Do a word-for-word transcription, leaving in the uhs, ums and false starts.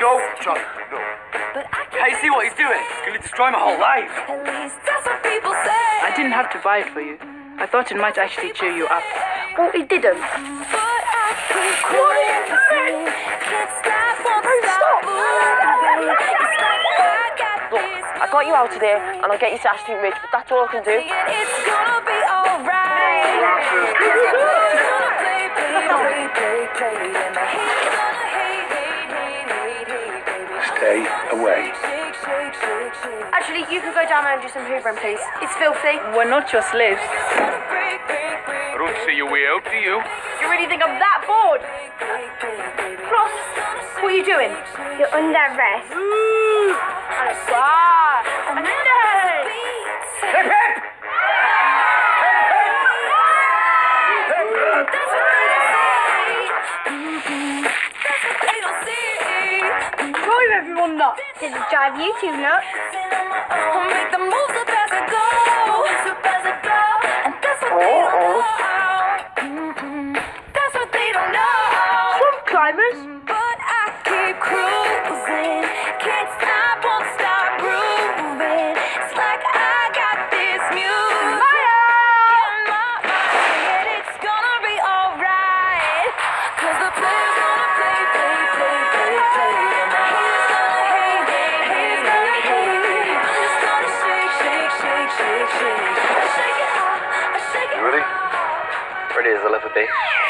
No, Charlie, no. Hey, see what he's doing? He's gonna destroy my whole life. At least that's what people say. I didn't have to buy it for you. I thought it might actually cheer you up. Well, it didn't. But I keep cruising. Can't stop, won't stop moving. It's like I got Look, this I got you out of there, and I'll get you to Ashton Ridge, but that's all I can do. feeling. It's gonna be alright. Cause the players gonna play, play, play, play, play. And the haters gonna hate, hate, hate, hate, hate, baby. Stay away. Shake, shake, shake, shake. Actually, you can go down there and do some hoovering, please. It's filthy. We're not your slaves. It's gonna break, break, break. I don't see your way out, do you? You really think I'm that bored? Plus, what are you doing? You're under arrest. Ah, and then Hip hip! drive everyone nuts. Did it drive you two nuts? I'll make the moves up as I go, up as I go, and that's what they don't know. Mm-mm. That's what they don't know. Swamp climbers. But I keep cruising, can't stop, won't stop grooving. It's like I got this music in my mind, it's gonna be alright. Cause the players gonna play, play, play, play, play. And the haters gonna hate, hate, hate, hate, hate. I'm just gonna shake, shake, shake, shake, shake. I shake it off, I shake it You ready? off. Ready as I'll ever be.